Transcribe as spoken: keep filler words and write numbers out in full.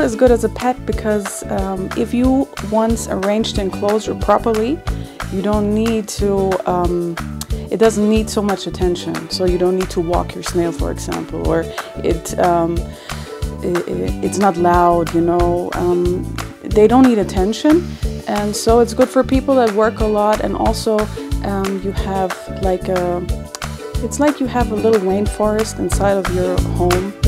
as good as a pet because um, if you once arranged the enclosure properly, you don't need to, um, it doesn't need so much attention. So you don't need to walk your snail, for example, or it, um, it it's not loud, you know. Um, they don't need attention, and so it's good for people that work a lot, and also um, you have like a, it's like you have a little rainforest inside of your home.